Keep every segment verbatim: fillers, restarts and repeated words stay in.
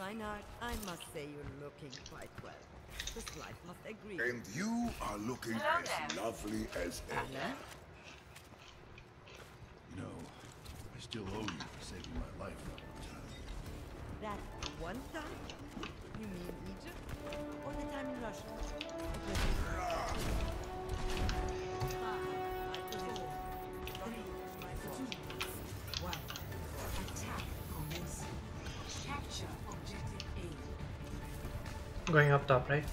fine art, I must say you're looking quite well. This life must agree. And you are looking Hello as there. lovely as ever. Hello? You know, I still owe you for saving my life that one time. That one time? You mean Egypt? Or the time in Russia? Going up top, right?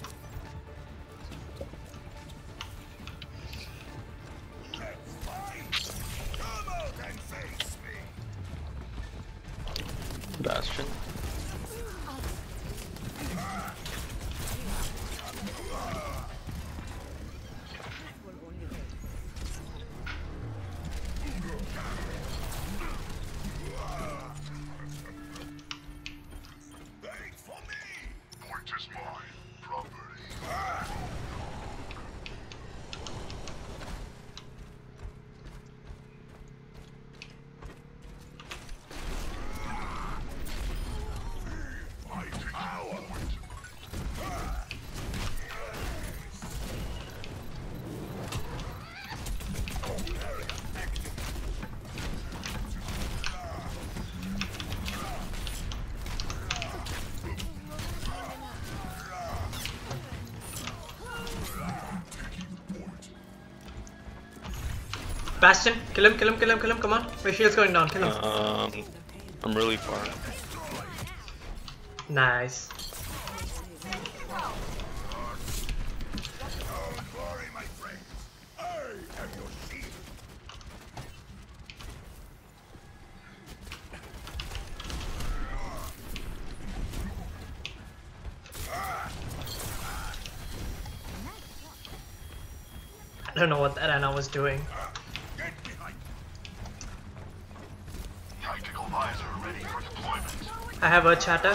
Bastion. Bastion, kill him, kill him, kill him, kill him, come on. My shield's going down, kill him. Um, I'm really far. Nice. I don't know what that Anna was doing. Tactical visor ready for deployment. I have a chatter.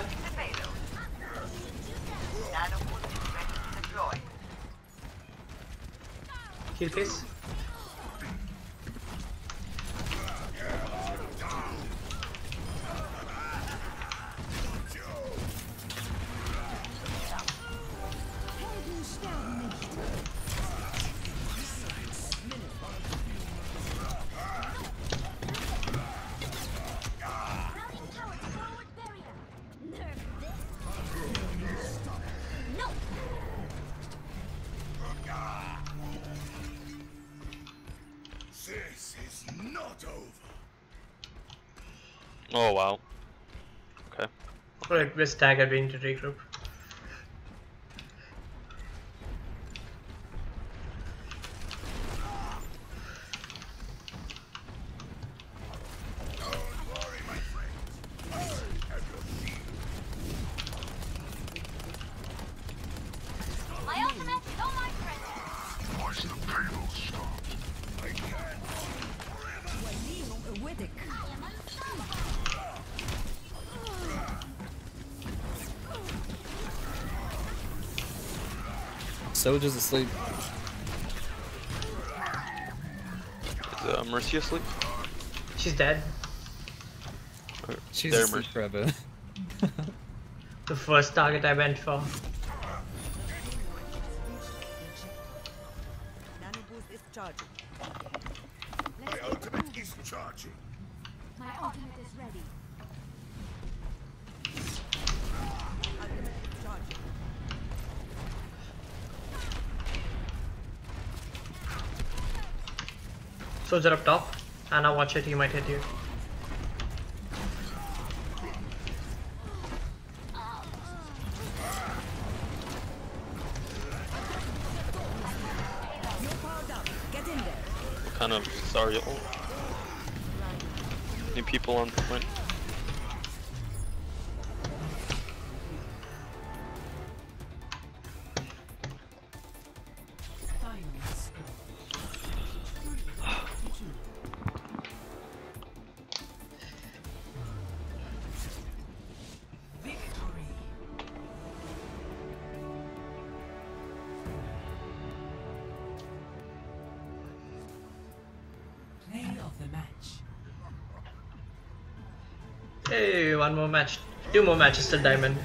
Heal case. Oh wow. Okay. Request Dagger being to regroup. My ultimate is on my friend. Watch the payload stop. I can't. Soldier's asleep. Is uh, Mercy asleep? She's dead. Or She's there, asleep Mercy. forever. The first target I went for. Nano boost is charging. My ultimate is charging. My ultimate is ready. Ultimate is charging. Soldier up top. Anna, watch it, he might hit you. You're powered up. Get in there. What kind of sorry? Oh. Any people on point? Hey, one more match. Two more matches to diamond.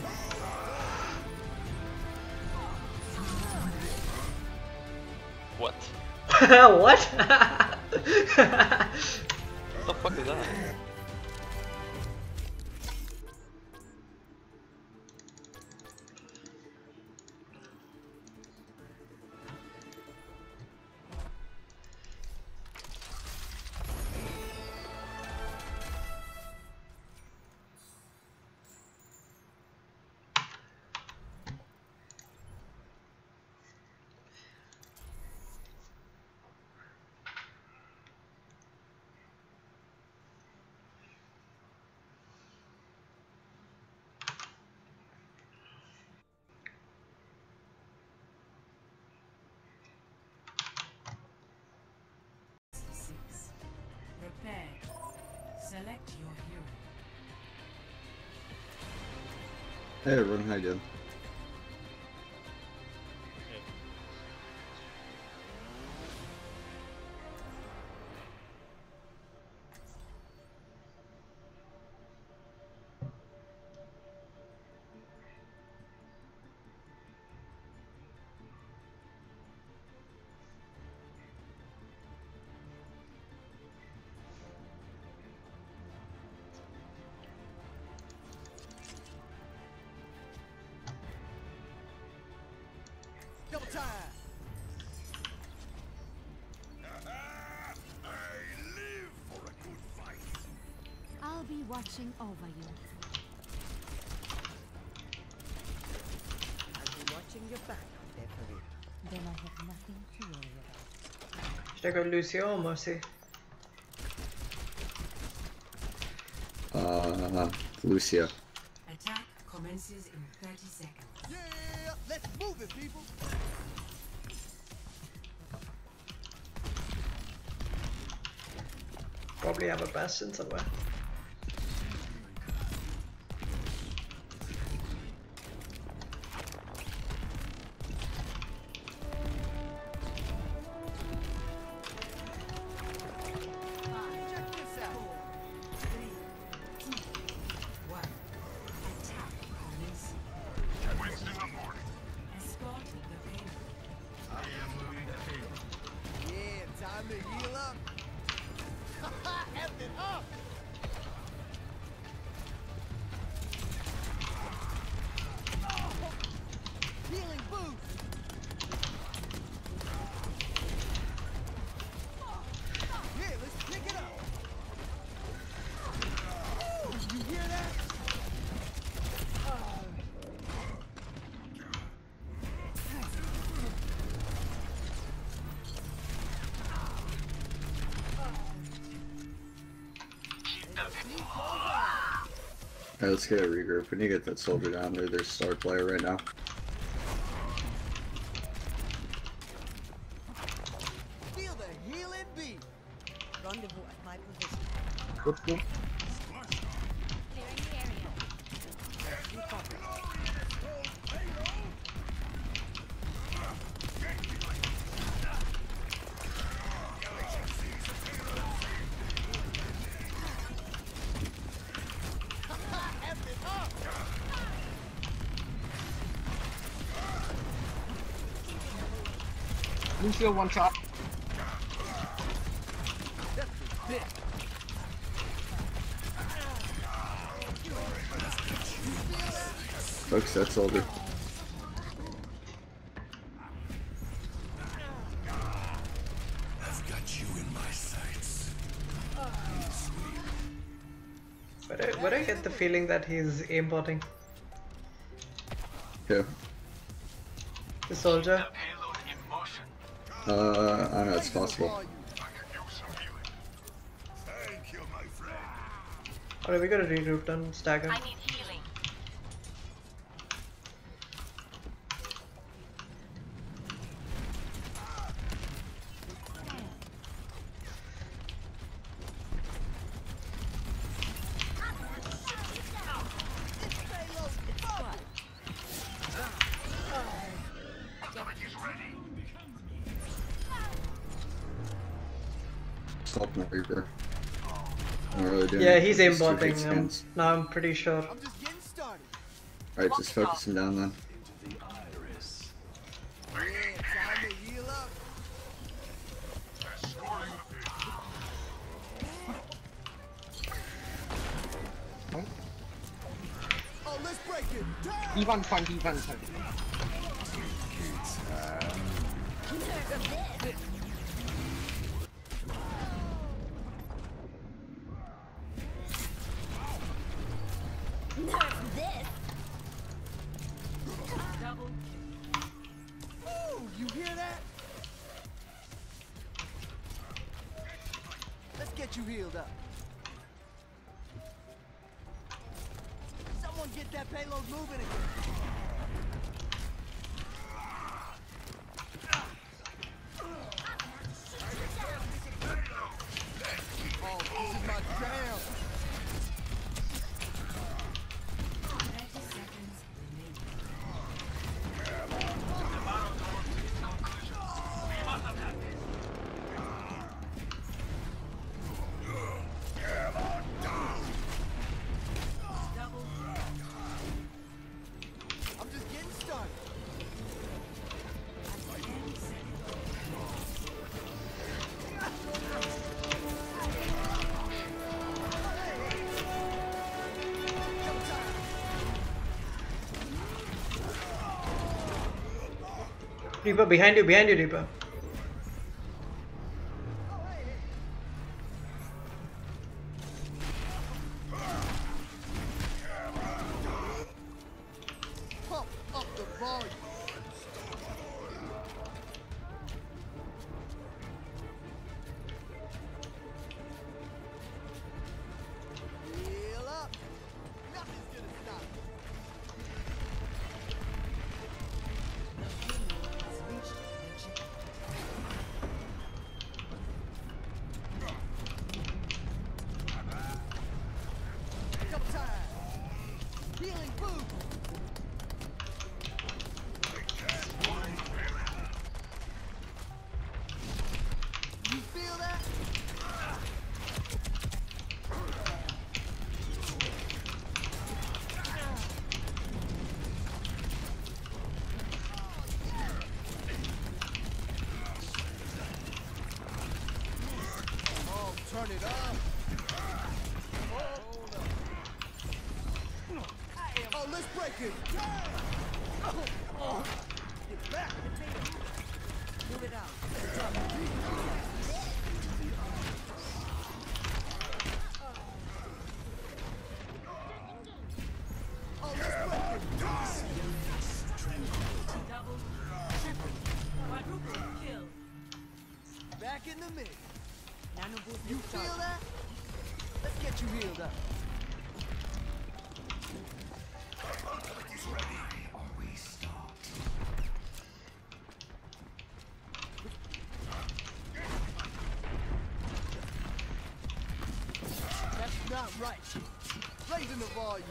What? What? What the fuck is that? Prepare. Select your hero. Hey everyone, how you doing? Double time. I live for a good fight. I'll be watching over you. I'll be watching your back, referee. Then I have nothing to worry about. Should I go Lucio or Mercy? Uh, Lucia. Attack commences in thirty seconds. Yeah, let's move it, people. Probably have a bastion somewhere. Check this out. Three, two, one. Attack commencing. Wednesday morning. Escort the payload. Yeah, time to heal up. F it up. Healing boost. Yeah, let's pick it up. Ooh, you hear that? Alright, let's get a regroup. We need to get that soldier down there. Their star player right now. Feel the healing beat. Rendezvous at my position. Whoop, whoop. Clearing the area. You copy. F it up. Lucio one shot. Focus that soldier. I've got you in my sights. But I, but I get the feeling that he's aimbotting Yeah. the soldier. Uh, I know it's possible. Thank you, my friend. Alright, we gotta regroup then, stagger. I need healing. Stop my reaper. I'm not really doing Yeah, it. he's Just two hit aimbotting him. scans. No, I'm pretty sure. I'm just getting started. Alright, just focus him down then. Into the iris. Yeah, time to heal up. Oh, let's break it. Turn! Ivan fun, Ivan fun. Ooh, you hear that? Let's get you healed up. Someone get that payload moving again. Oh, this is my jam. I'm just getting started. Reaper, behind you, behind you, Reaper. Pump up the volume. Heal up. Nothing's gonna stop me. Double time. Healing food. You feel that? Oh, turn it up. Oh, let's break it. Get back. Move it out. Oh, let's break it. Back in the mix. Nano boost You feel that? Let's get you healed up. That's not right. Raising the volume.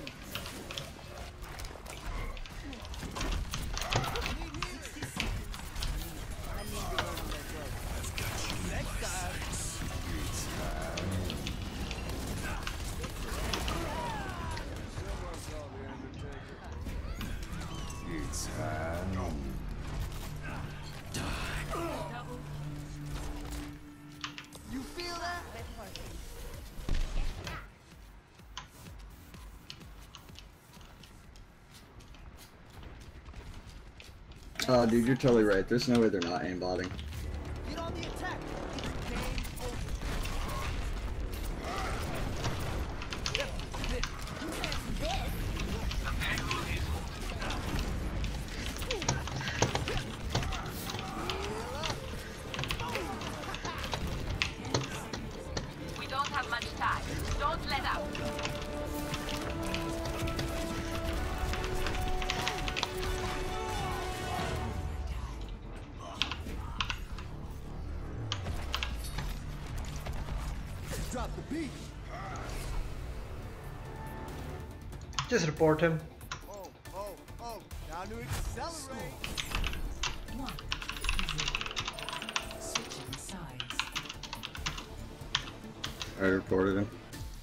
I need to run that close. Next time. You feel that? Oh, dude, you're totally right. There's no way they're not aimbotting. Get on the attack. It's game over. We don't have much time. Don't let up. Drop the beat. Just report him. Oh, oh, oh. Now to accelerate. I reported him.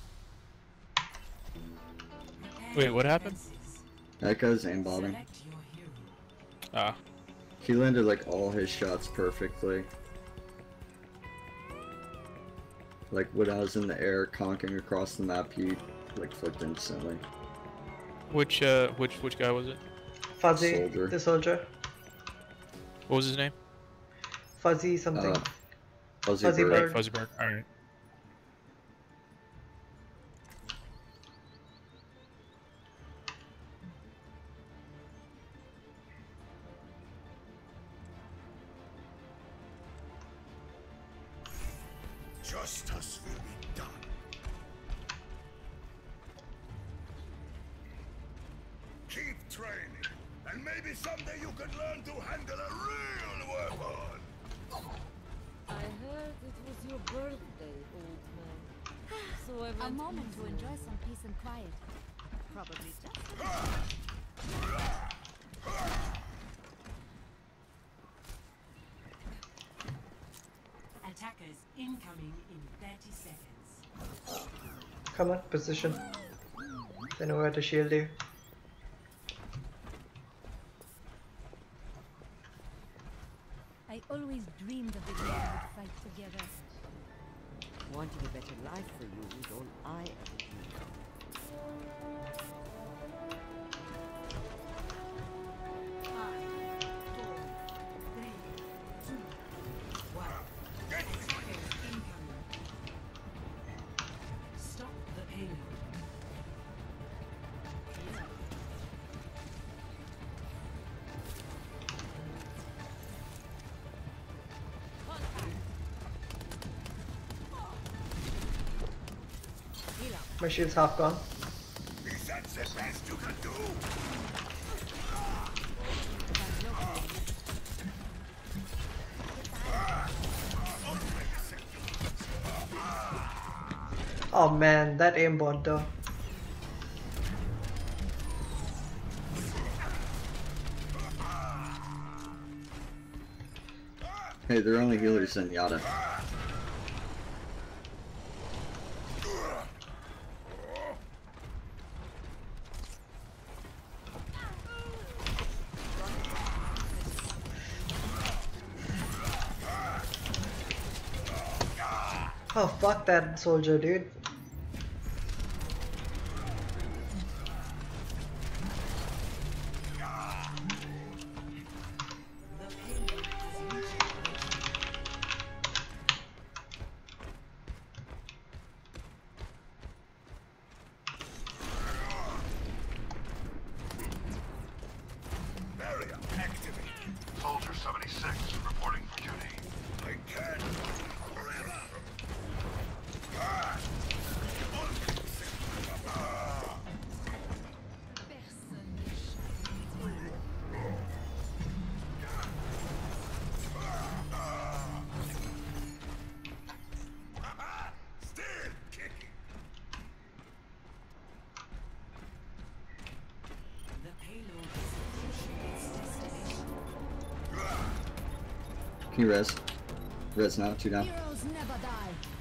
Wait, what happened? That guy's aimbotting. Ah. He landed like all his shots perfectly. Like when I was in the air conking across the map, he like flipped instantly. Which uh, which which guy was it? Fuzzy, Soldier. the soldier. What was his name? Fuzzy something. Uh, Fuzzy, Fuzzy Bird. Bird. Fuzzy Bird. All right. Justice will be done. Keep training, and maybe someday you could learn to handle a real weapon. I heard it was your birthday, old man. So I went A moment to easy. enjoy some peace and quiet. Probably just Attackers incoming in thirty seconds. Come on, position. They know where to shield you. I always dreamed of the day we would fight together. Wanting a better life for you is all I ever dreamed of. Five, four, three, two, one. Attackers incoming. Stop the payload. My shield's half gone. Is that the best you can do? Oh man, that aimbot though. Hey, they're only healers in Yada. Oh fuck that soldier, dude. Barrier activated. Soldier seventy-six reporting for duty. I can't forever. Ah! Still kicking. The payload is approaching its destination. Can you res? Res now, two down. Heroes never die.